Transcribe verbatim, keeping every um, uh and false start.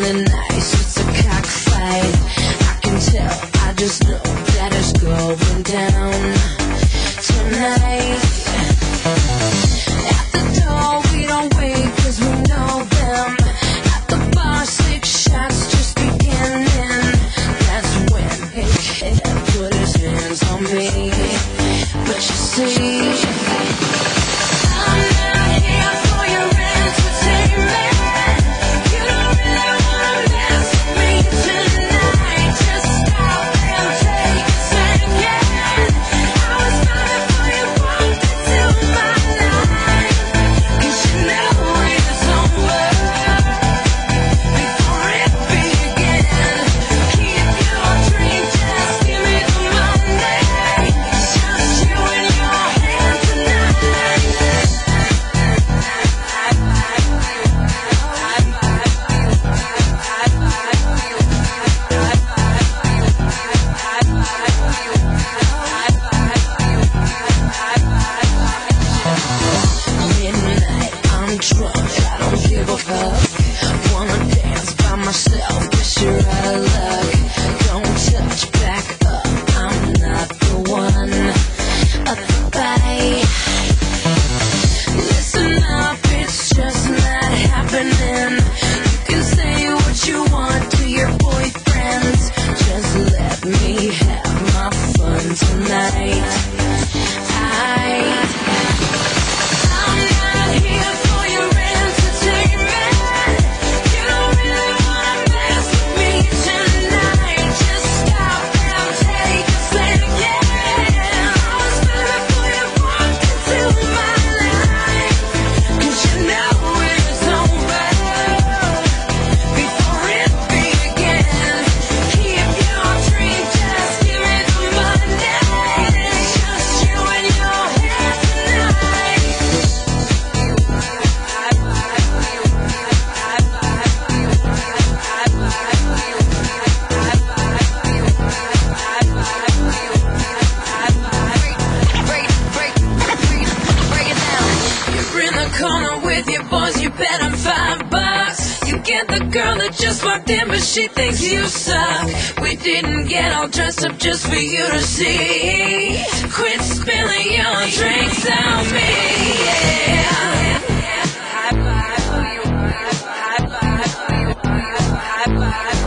feeling nice, it's a cockfight. I can tell, I just know that it's going down tonight. At the door we don't wait cause we know them. At the bar six shots just beginning. That's when he put his hands on me. But you see, I'm not here for your entertainment. You don't really wanna mess with me tonight. Just stop and take a second. I was coming for you, walked into my life. 'Cause you know it's over before it begins. Keep your drink, just give me the money. It's just you and your hand tonight. Midnight, I'm drunk, I don't give a fuck. Wanna dance by myself, guess you're out of luck. Don't touch, back up, I'm not the one. Uh, bye. Listen up, it's just not happening. You can say what you want to your boyfriends. Just let me have my fun tonight. I I'm not here for your entertainment. You don't really wanna mess with me tonight. Just stop and take a second. I was coming for you, walked into my life. 'Cause you know it's over before it begins. Keep your drink, just give me the money. It's just you and your hand tonight. Break, break, break, break it down. You're in the corner with your boys, you bet on five bucks. You get the girl that just walked in, but she thinks you suck. We didn't get all dressed up just for you to see. Quit spilling your drinks on me, yeah.